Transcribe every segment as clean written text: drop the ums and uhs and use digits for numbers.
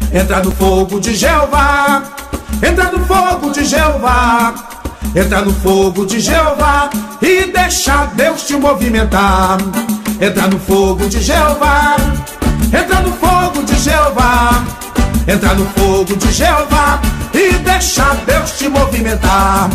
entra no fogo de Jeová, entra no fogo de Jeová, entra no fogo de Jeová e deixa Deus te movimentar. Entra no fogo de Jeová, entra no fogo de Jeová, entra no fogo de Jeová e deixa Deus te movimentar.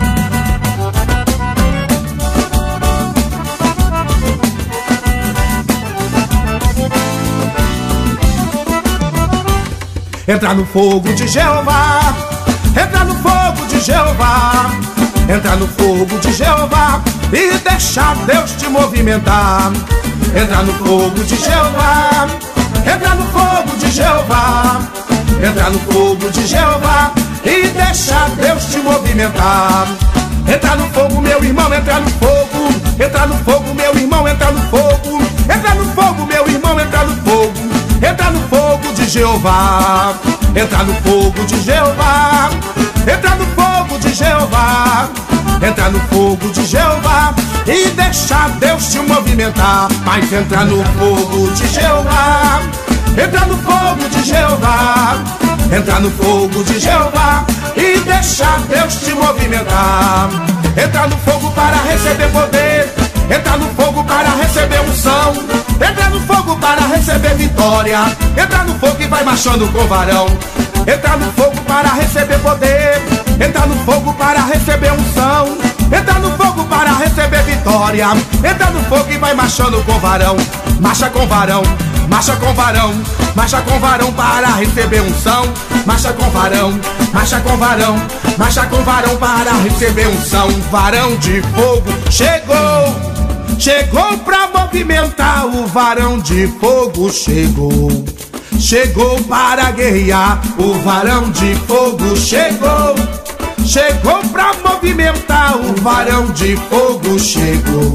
Entra no fogo de Jeová, entra no fogo de Jeová, entra no fogo de Jeová e deixa Deus te movimentar. Entra no fogo de Jeová, entra no fogo de Jeová, entra no fogo de Jeová e deixa Deus te movimentar. Entra no fogo, meu irmão, entra no fogo, entra no fogo, meu irmão, entra no fogo, entra no fogo, meu irmão, entra no fogo, entra no fogo de Jeová, entra no fogo de Jeová, entra no fogo de Jeová, entra no fogo de Jeová e deixa Deus te movimentar. Mas entra no fogo de Jeová, entra no fogo de Jeová, entra no fogo de Jeová e deixa Deus te movimentar. Entra no fogo para receber poder, entra no fogo para receber unção, entra no fogo para receber vitória, entra no fogo e vai marchando com varão. Entra no fogo para receber poder, entra no fogo para receber unção, entra no fogo para receber vitória, entra no fogo e vai marchando com varão. Marcha com varão, marcha com varão, marcha com varão para receber unção, marcha com varão, marcha com varão, marcha com varão para receber unção. Varão de fogo chegou, chegou pra movimentar. O varão de fogo chegou, chegou para guerrear. O varão de fogo chegou, chegou pra movimentar. O varão de fogo chegou,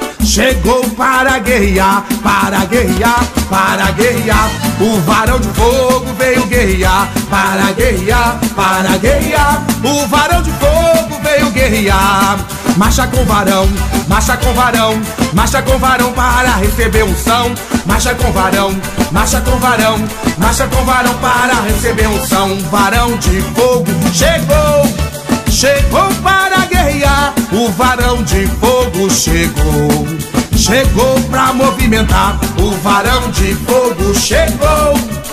chegou para guerrear, para guerrear, para guerrear. O varão de fogo veio guerrear, para guerrear, para guerrear. O varão de fogo veio guerrear. Marcha com varão, marcha com varão, marcha com varão para receber unção. Marcha com varão, marcha com varão, marcha com varão para receber unção. Varão de fogo chegou, chegou para guerrear. O varão de fogo chegou, chegou pra movimentar. O varão de fogo chegou,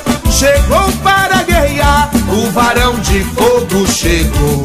chegou para guerrear. O varão de fogo chegou,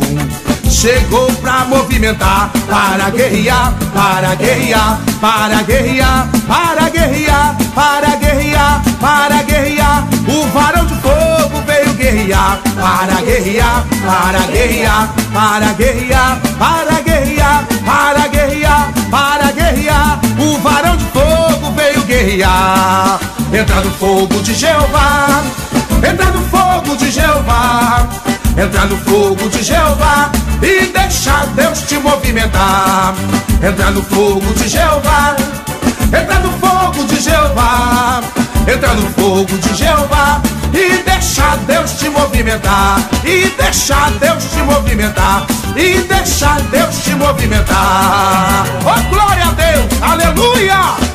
chegou pra movimentar. Para guerrear, para guerrear, para guerrear, para guerrear, para guerrear, para guerrear. O varão de fogo veio guerrear, para guerrear, para guerrear, para guerrear, para guerrear, para guerrear, para guerrear. O varão de fogo veio guerrear. Entra no fogo de Jeová, entra no fogo de Jeová, entra no fogo de Jeová e deixa Deus te movimentar. Entra no fogo de Jeová, entra no fogo de Jeová, entra no fogo de Jeová e deixa Deus te movimentar. E deixa Deus te movimentar, e deixa Deus te movimentar. Oh, glória a Deus, aleluia!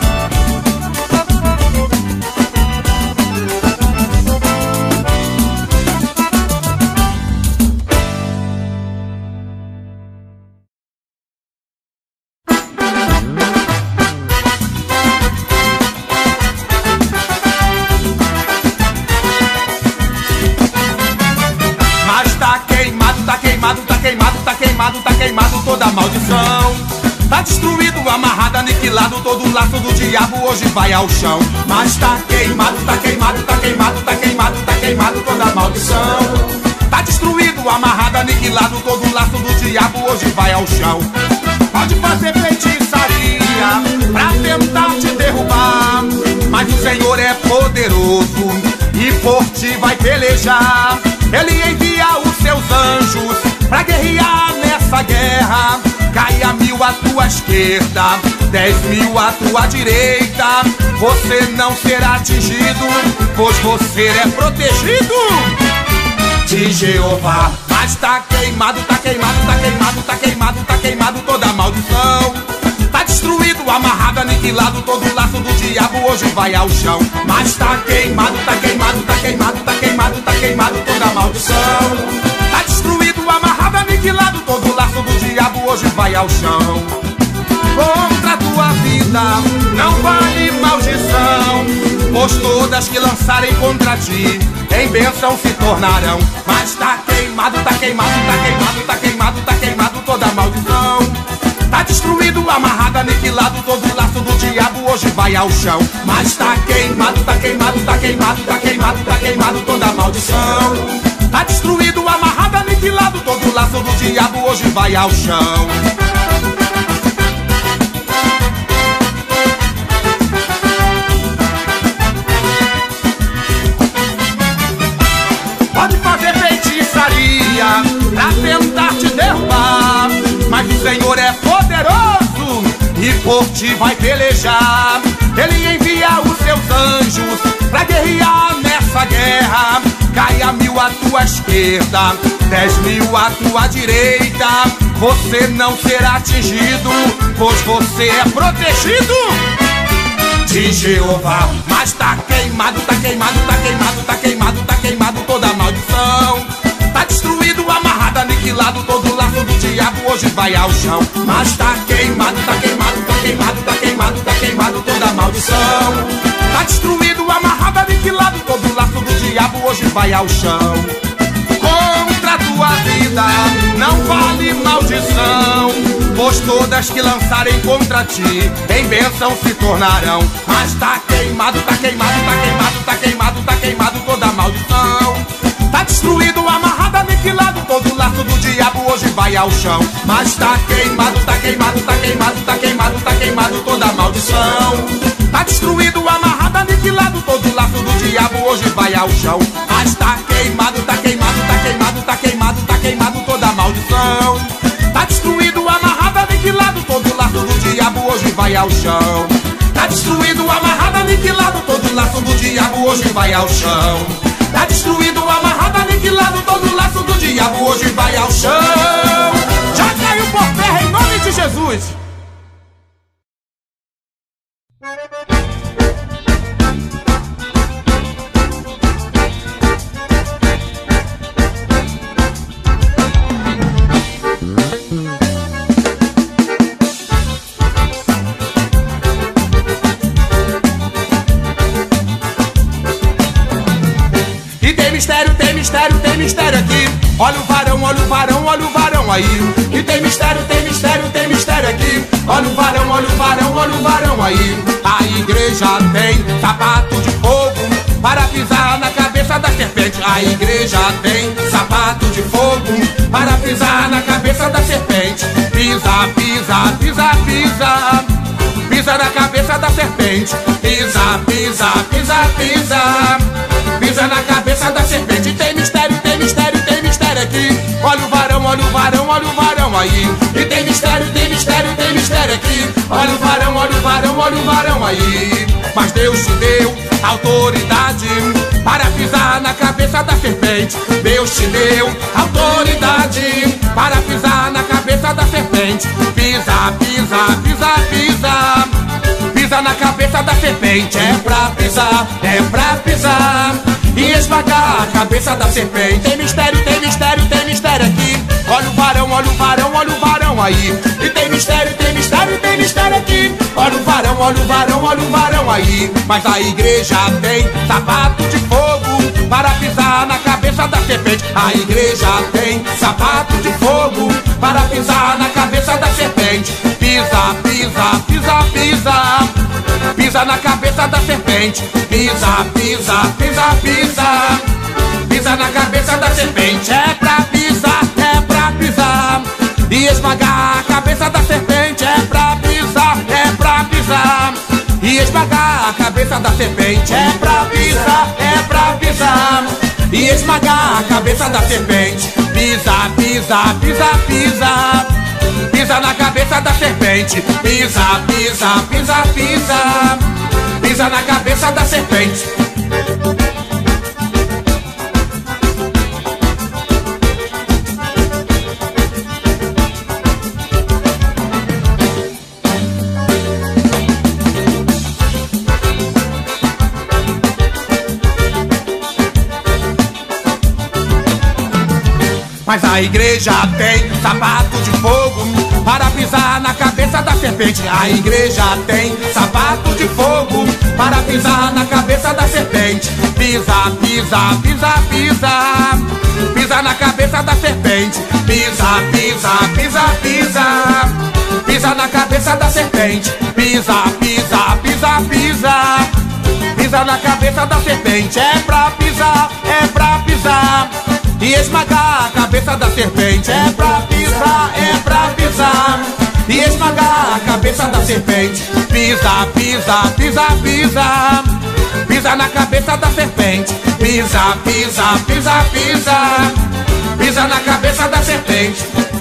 Tá queimado toda maldição, tá destruído, amarrado, aniquilado. Todo laço do diabo hoje vai ao chão. Mas tá queimado, tá queimado, tá queimado, tá queimado, tá queimado toda maldição. Tá destruído, amarrado, aniquilado. Todo laço do diabo hoje vai ao chão. Pode fazer feitiçaria pra tentar te derrubar, mas o Senhor é poderoso e por ti vai pelejar. Ele envia os seus anjos pra guerrear nessa guerra. Caia 1000 à tua esquerda, 10.000 à tua direita. Você não será atingido, pois você é protegido de Jeová. Mas tá queimado, tá queimado, tá queimado, tá queimado, tá queimado toda maldição. Tá destruído, destruído, amarrado, aniquilado, todo laço do diabo hoje vai ao chão. Mas tá queimado, tá queimado, tá queimado, tá queimado, tá queimado toda maldição. Tá destruído, amarrado, aniquilado, todo laço do diabo hoje vai ao chão. Contra a tua vida não vale maldição, pois todas que lançarem contra ti em bênção se tornarão. Mas tá queimado, tá queimado, tá queimado, tá queimado, tá queimado toda maldição. Tá destruído, amarrado, aniquilado, todo laço do diabo hoje vai ao chão. Mas tá queimado, tá queimado, tá queimado, tá queimado, tá queimado toda maldição. Tá destruído, amarrado, aniquilado, todo laço do diabo hoje vai ao chão. Pode fazer feitiçaria pra tentar te derrubar, mas o Senhor é poderoso e por ti vai pelejar. Ele envia os seus anjos pra guerrear nessa guerra. Caia 1000 à tua esquerda, 10.000 à tua direita, você não será atingido, pois você é protegido de Jeová. Mas tá queimado, tá queimado, tá queimado, tá queimado, tá queimado toda maldição. Tá destruído, amarrado, aniquilado, todo laço do diabo hoje vai ao chão. Mas tá queimado, tá queimado, tá queimado, tá queimado, tá queimado toda maldição. Tá destruído, amarrado, aniquilado, todo laço do diabo hoje vai ao chão. Contra a tua vida não vale maldição, pois todas que lançarem contra ti em bênção se tornarão. Mas tá queimado, tá queimado, tá queimado, tá queimado, tá queimado toda maldição. Tá destruído, amarrado, aniquilado, todo laço do diabo hoje vai ao chão. Mas tá queimado, tá queimado, tá queimado, tá queimado, tá queimado toda maldição. Tá destruído, amarrado, aniquilado, todo laço do diabo hoje vai ao chão. Mas tá queimado, tá queimado, tá queimado, tá queimado, tá queimado toda maldição. Tá destruído, amarrado, aniquilado, todo laço do diabo hoje vai ao chão. Tá destruído, amarrado, aniquilado, todo laço do diabo hoje vai ao chão. Tá destruído, amarrado, aniquilado, todo laço do diabo hoje vai ao chão. Já caiu por terra em nome de Jesus. Tem mistério aqui. Olha o varão, olha o varão, olha o varão aí. E tem mistério, tem mistério, tem mistério aqui. Olha o varão, olha o varão, olha o varão aí. A igreja tem sapato de fogo para pisar na cabeça da serpente. A igreja tem sapato de fogo para pisar na cabeça da serpente. Pisa, pisa, pisa, pisa, pisa na cabeça da serpente. Pisa, pisa, pisa, pisa, pisa na cabeça da serpente. Tem mistério, tem mistério, tem mistério aqui. Olha o varão, olha o varão, olha o varão aí. E tem mistério, tem mistério, tem mistério aqui. Olha o varão, olha o varão, olha o varão aí. Mas Deus te deu autoridade para pisar na cabeça da serpente. Deus te deu autoridade para pisar na cabeça da serpente. Pisa, pisa, pisa, pisa, pisa na cabeça da serpente. É pra pisar, é pra pisar e esmagar a cabeça da serpente. Tem mistério, tem mistério, tem mistério aqui. Olha o varão, olha o varão, olha o varão aí. E tem mistério, tem mistério, tem mistério aqui. Olha o varão, olha o varão, olha o varão aí. Mas a igreja tem sapato de fogo para pisar na cabeça da serpente. A igreja tem sapato de fogo para pisar na cabeça da serpente. Pisa, pisa, pisa, pisa, pisa na cabeça da serpente. Pisa, pisa, pisa, pisa, pisa na cabeça da serpente. É pra pisar, é pra pisar e esmagar a cabeça da serpente. É pra pisar, é pra pisar e esmagar a cabeça da serpente. É pra pisar, é pra pisar e esmagar a cabeça da serpente. Pisa, pisa, pisa, pisa, pisa na cabeça da serpente. Pisa, pisa, pisa, pisa, pisa na cabeça da serpente. Mas a igreja tem sapato de fogo para pisar na cabeça da serpente. A igreja tem sapato de fogo para pisar na cabeça da serpente. Pisa, pisa, pisa, pisa, pisa na cabeça da serpente. Pisa, pisa, pisa, pisa, pisa na cabeça da serpente. Pisa, pisa, pisa, pisa, pisa na cabeça da serpente. É pra pisar e esmagar a cabeça da serpente. É pra pisar e esmagar a cabeça da serpente. Pisa, pisa, pisa, pisa, pisa na cabeça da serpente. Pisa, pisa, pisa, pisa, pisa na cabeça da serpente.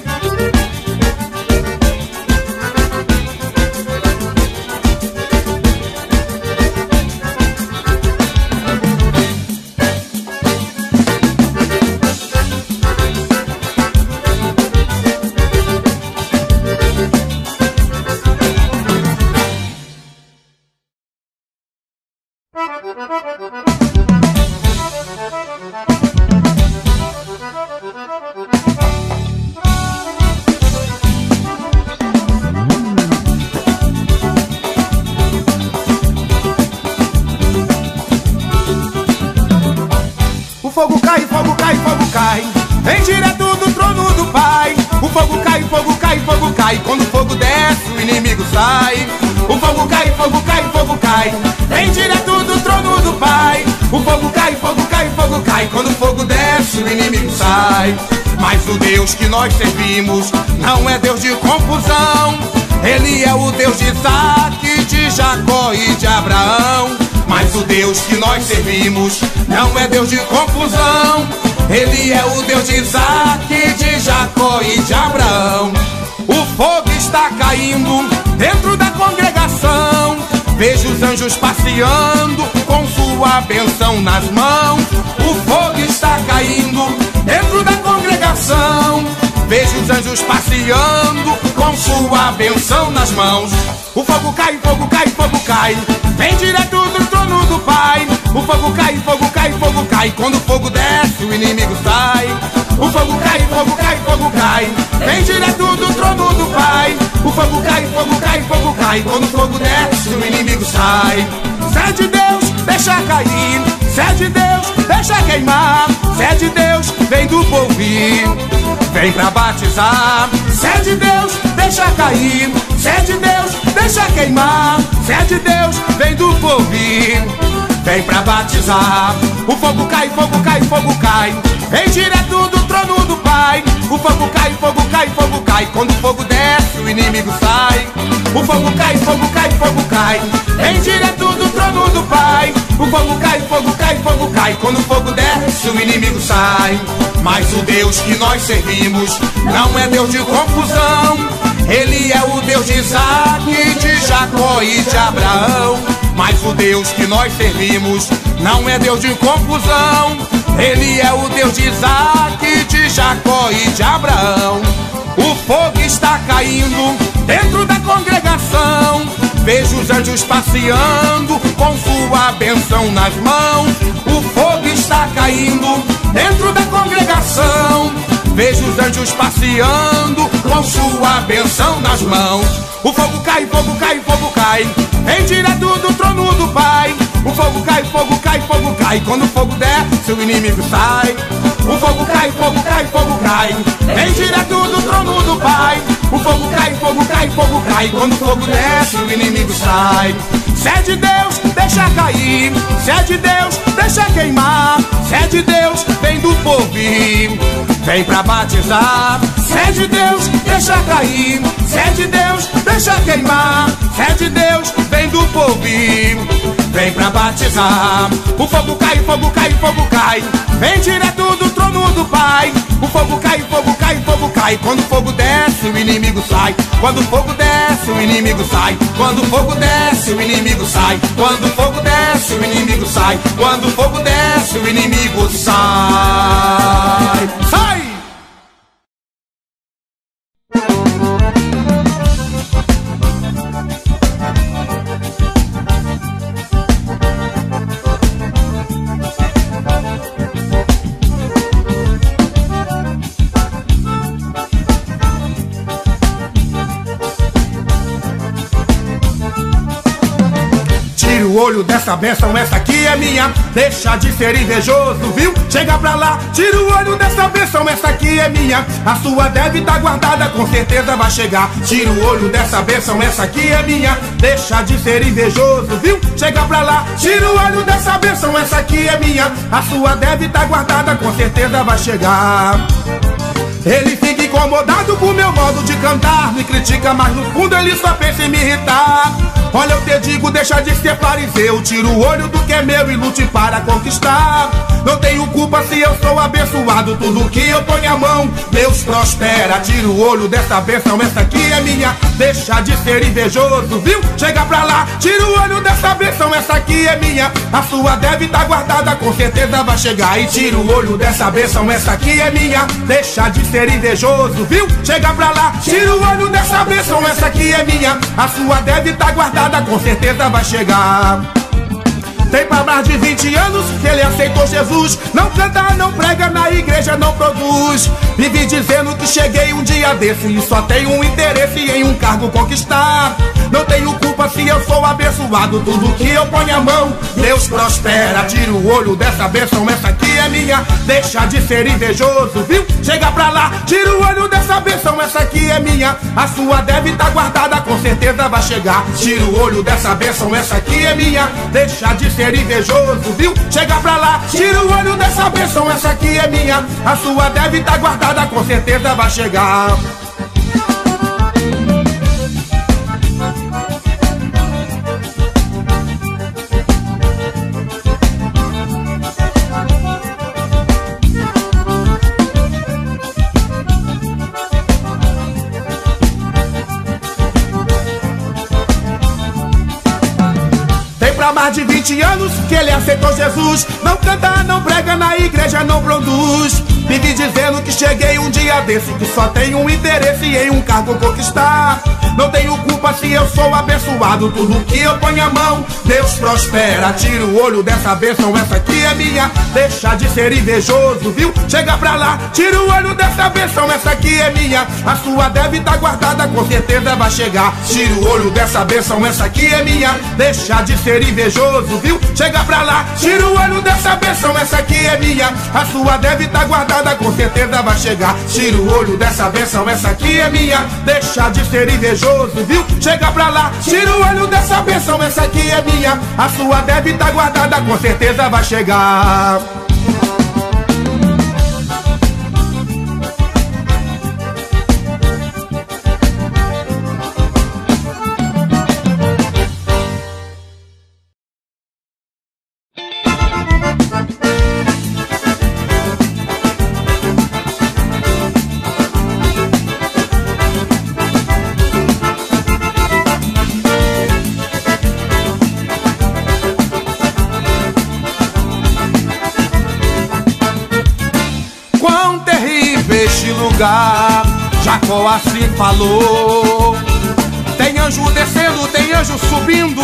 Fogo cai, fogo cai, fogo cai, vem direto do trono do Pai. O fogo cai, fogo cai, fogo cai, quando o fogo desce o inimigo sai. O fogo cai, fogo cai, fogo cai, vem direto do trono do Pai. O fogo cai, fogo cai, fogo cai, quando o fogo desce o inimigo sai. Mas o Deus que nós servimos não é Deus de confusão. Ele é o Deus de Isaac, de Jacó e de Abraão. Mas o Deus que nós servimos não é Deus de confusão. Ele é o Deus de Isaac, de Jacó e de Abraão. O fogo está caindo dentro da congregação. Vejo os anjos passeando com sua bênção nas mãos. O fogo está caindo dentro da congregação. Vejo os anjos passeando com sua bênção nas mãos. O fogo cai, fogo cai, fogo cai, vem direto do trono do Pai. O fogo cai, fogo cai, fogo cai, quando o fogo desce o inimigo sai. O fogo cai, fogo cai, fogo cai, vem direto do trono do Pai. O fogo cai, fogo cai, fogo cai, quando o fogo desce o inimigo sai. Se é de Deus, deixa cair. Se é de Deus, deixa queimar. Se é de Deus, vem do povo ir, vem pra batizar. Se é de Deus, deixa cair. Se é de Deus, deixa queimar. Se é de Deus, vem do povo ir, vem pra batizar. O fogo cai, fogo cai, fogo cai, vem direto do trono do Pai. O fogo cai, fogo cai, fogo cai, quando o fogo desce o inimigo sai. O fogo cai, fogo cai, fogo cai, vem direto do trono do Pai. O fogo cai, fogo cai, fogo cai, quando o fogo desce o inimigo sai. Mas o Deus que nós servimos não é Deus de confusão. Ele é o Deus de Isaac, de Jacó e de Abraão. Mas o Deus que nós servimos não é Deus de confusão. Ele é o Deus de Isaac, de Jacó e de Abraão. O fogo está caindo dentro da congregação. Vejo os anjos passeando com sua bênção nas mãos. O fogo está caindo dentro da congregação. Vejo os anjos passeando com sua bênção nas mãos. O fogo cai, fogo cai, fogo cai, vem direto do trono do Pai. O fogo cai, fogo cai, fogo cai, quando o fogo desce o inimigo sai. O fogo cai, fogo cai, fogo cai, vem direto do trono do Pai. O fogo cai, fogo cai, fogo cai, quando o fogo desce o inimigo sai. Se é de Deus, deixa cair. Se é de Deus, deixa queimar. Se é de Deus, vem do povo ir, vem pra batizar. Se é de Deus, deixa cair. Se é de Deus, deixa queimar. Se é de Deus, vem do povo ir, vem pra batizar. O fogo cai, fogo cai, fogo cai, vem direto do trono do Pai. O fogo cai, fogo cai, fogo cai, quando o fogo desce o inimigo sai. Quando o fogo desce o inimigo sai. Quando o fogo desce o inimigo sai. Quando o fogo desce o inimigo sai. Quando o fogo desce o inimigo sai. Sai! o olho dessa bênção, essa aqui é minha. Deixa de ser invejoso, viu? Chega pra lá, tira o olho dessa bênção, essa aqui é minha. A sua deve estar guardada, com certeza vai chegar. Tira o olho dessa bênção, essa aqui é minha. Deixa de ser invejoso, viu? Chega pra lá, tira o olho dessa bênção, essa aqui é minha. A sua deve estar guardada, com certeza vai chegar. Ele fica incomodado com meu modo de cantar, me critica, mas no fundo ele só pensa em me irritar. Olha, eu te digo, deixa de ser fariseu, tira o olho do que é meu e lute para conquistar. Não tenho culpa se eu sou abençoado, tudo que eu ponho a mão, Deus prospera. Tira o olho dessa bênção, essa aqui é minha. Deixa de ser invejoso, viu? Chega pra lá, tira o olho dessa bênção, essa aqui é minha. A sua deve estar guardada, com certeza vai chegar. E tira o olho dessa bênção, essa aqui é minha. Deixa de ser invejoso, viu? Chega pra lá, tira o olho dessa bênção, essa aqui é minha. A sua deve estar guardada, com certeza vai chegar. Tem pra mais de 20 anos que ele aceitou Jesus. Não canta, não prega, na igreja não produz. Vive dizendo que cheguei um dia desse e só tenho um interesse em um cargo conquistar. Não tenho culpa se eu sou abençoado, tudo que eu ponho a mão, Deus prospera. Tira o olho dessa bênção, essa aqui é minha. Deixa de ser invejoso, viu? Chega pra lá, tira o olho dessa bênção, essa aqui é minha. A sua deve estar guardada, com certeza vai chegar. Tira o olho dessa bênção, essa aqui é minha. Deixa de ser invejoso, viu? Chega pra lá, tira o olho dessa bênção, essa aqui é minha. A sua deve estar guardada, com certeza vai chegar. Há mais de 20 anos que ele aceitou Jesus. Não canta, não prega, na igreja não produz. Vive dizendo que cheguei um dia desse, que só tenho um interesse em um cargo conquistar. Não tenho culpa se eu sou abençoado, tudo que eu ponho a mão, Deus prospera. Tira o olho dessa bênção, essa aqui é minha. Deixa de ser invejoso, viu? Chega pra lá, tira o olho dessa bênção, essa aqui é minha. A sua deve estar guardada, com certeza vai chegar. Tira o olho dessa bênção, essa aqui é minha. Deixa de ser invejoso, viu? Chega pra lá, tira o olho dessa bênção, essa aqui é minha. A sua deve estar guardada, com certeza vai chegar. Tira o olho dessa bênção, essa aqui é minha. Deixa de ser invejoso, viu? Chega pra lá, tira o olho dessa bênção, essa aqui é minha. A sua deve estar guardada, com certeza vai chegar. Jacó assim falou. Tem anjo descendo, tem anjo subindo.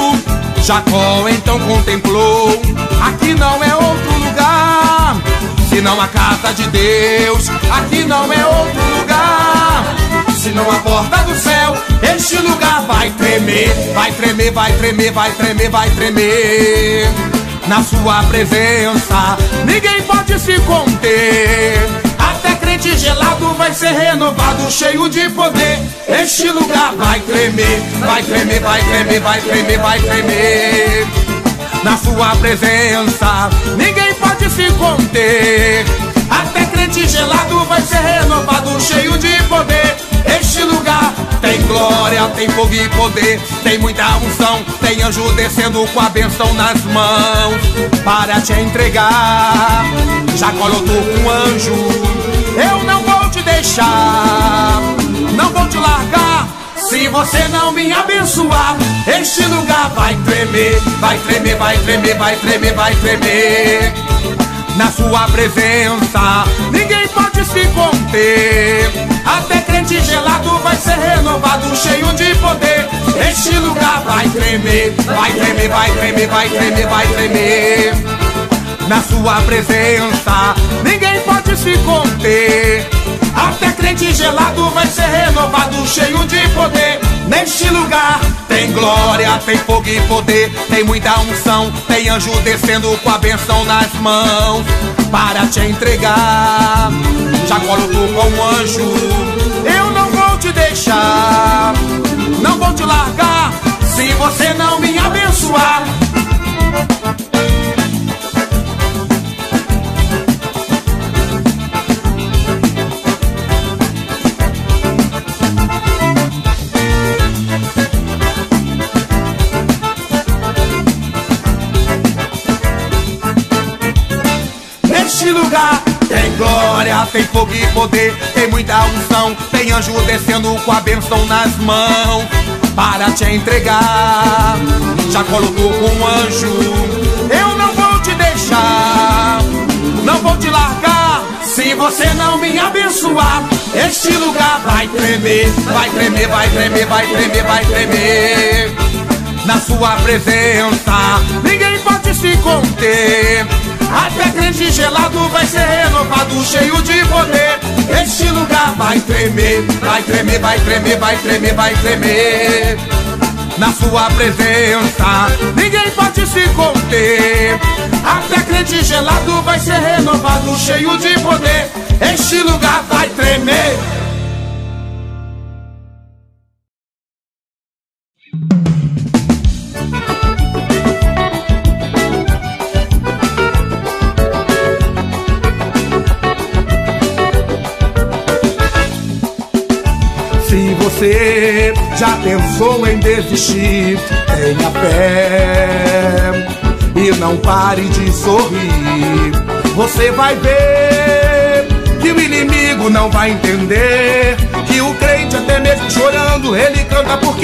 Jacó então contemplou. Aqui não é outro lugar senão a casa de Deus. Aqui não é outro lugar senão a porta do céu. Este lugar vai tremer, vai tremer, vai tremer, vai tremer, vai tremer. Na sua presença ninguém pode se conter. Até crente gelado vai ser renovado, cheio de poder. Este lugar vai tremer, vai tremer, vai tremer, vai tremer, vai tremer. Na sua presença ninguém pode se conter. Até crente gelado vai ser renovado, cheio de poder. Este lugar tem glória, tem fogo e poder. Tem muita unção, tem anjo descendo com a bênção nas mãos para te entregar. Jacó lutou com um anjo. Eu não vou te deixar, não vou te largar. Se você não me abençoar, este lugar vai tremer, vai tremer, vai tremer, vai tremer, vai tremer. Na sua presença ninguém pode se conter. Até crente gelado vai ser renovado, cheio de poder. Este lugar vai tremer, vai tremer, vai tremer, vai tremer, vai tremer. Na sua presença ninguém pode se conter. Até crente gelado vai ser renovado, cheio de poder. Neste lugar tem glória, tem fogo e poder, tem muita unção, tem anjo descendo com a benção nas mãos para te entregar. Já colocou com um anjo, eu não vou te deixar, não vou te largar, se você não me abençoar. Neste lugar tem glória, tem fogo e poder, tem muita unção, tem anjo descendo com a bênção nas mãos para te entregar. Já colocou com um anjo, eu não vou te deixar, não vou te largar, se você não me abençoar. Este lugar vai tremer, vai tremer, vai tremer, vai tremer, vai tremer. Na sua presença ninguém pode se conter. Até crente gelado vai ser renovado, cheio de poder. Este lugar vai tremer, vai tremer, vai tremer, vai tremer, vai tremer. Na sua presença ninguém pode se conter. Até crente gelado vai ser renovado, cheio de poder. Este lugar vai tremer. Se você já pensou em desistir, tenha fé e não pare de sorrir. Você vai ver que o inimigo não vai entender, que o crente até mesmo chorando ele canta porque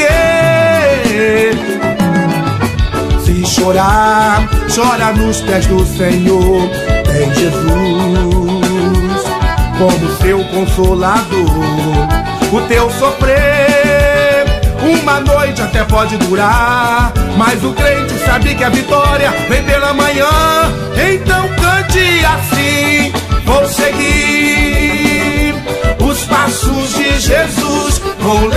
se chorar, chora nos pés do Senhor. Tem Jesus como seu consolador. O teu sofrer, uma noite até pode durar, mas o crente sabe que a vitória vem pela manhã. Então cante assim: vou seguir os passos de Jesus, vou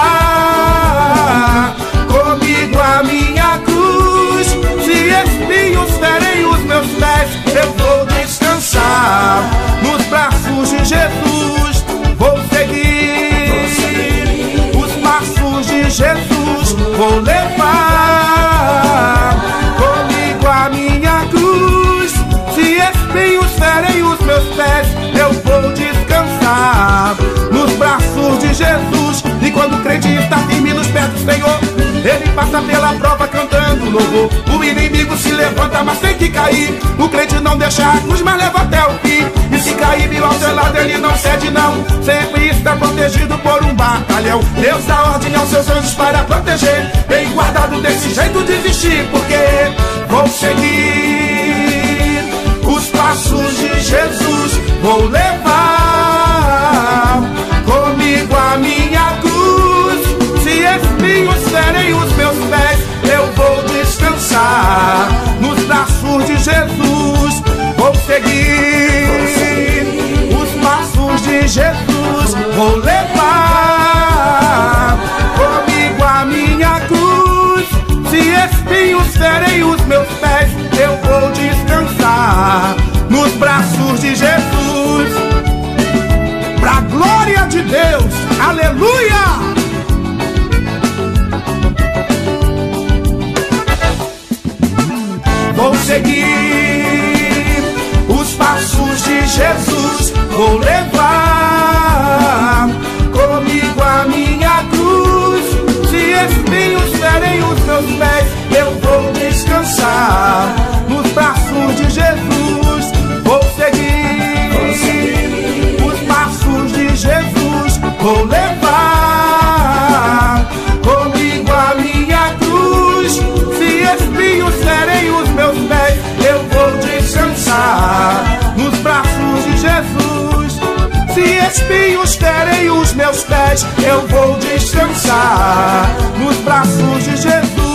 levar comigo a minha cruz. Se espinhos ferem os meus pés, eu vou descansar nos braços de Jesus. Vou seguir de Jesus, vou levar comigo a minha cruz. Se espinhos ferem os meus pés, eu vou descansar nos braços de Jesus. E quando o crente está firme nos pés do Senhor, ele passa pela prova cantando louvor. O inimigo se levanta, mas tem que cair. O crente não deixa a cruz, mas leva até o fim. E se cair mil ao seu lado, ele não cede não, sempre está protegido por um batalhão. Deus dá ordem aos seus anjos para proteger. Bem guardado desse jeito desistir, porque vou seguir os passos de Jesus, vou levar comigo a minha cruz. Se espinhos ferem os meus pés, eu vou descansar nos braços de Jesus. Vou seguir os passos de Jesus, vou levar comigo a minha cruz. Se espinhos ferem os meus pés, eu vou descansar nos braços de Jesus. Pra glória de Deus, aleluia! Vou seguir os passos de Jesus, vou levar comigo a minha cruz. Se espinhos ferem os meus pés, eu vou descansar nos braços de Jesus. Vou seguir os passos de Jesus, vou levar comigo a minha cruz. Se espinhos ferem os meus pés, eu vou descansar nos braços de Jesus. Se espinhos ferem os meus pés, eu vou descansar nos braços de Jesus.